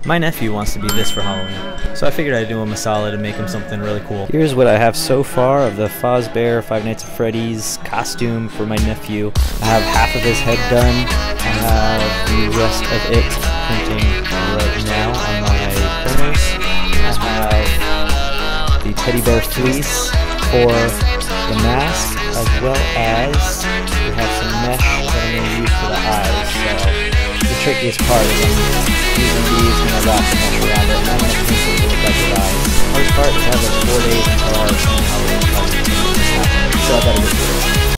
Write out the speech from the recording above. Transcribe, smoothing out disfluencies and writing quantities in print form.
My nephew wants to be this for Halloween, so I figured I'd do him a solid and make him something really cool. Here's what I have so far of the Fazbear Five Nights at Freddy's costume for my nephew. I have half of his head done. I have the rest of it printing right now on my printers. I have the teddy bear fleece for the mask, as well as we have some mesh that I'm going to use for the eyes. So the trickiest part is I'm using these and I wrap the mesh around it, and I'm going to paint it to look like the eyes. The hardest part is I have like 4 days until our Halloween party, so I gotta get to it.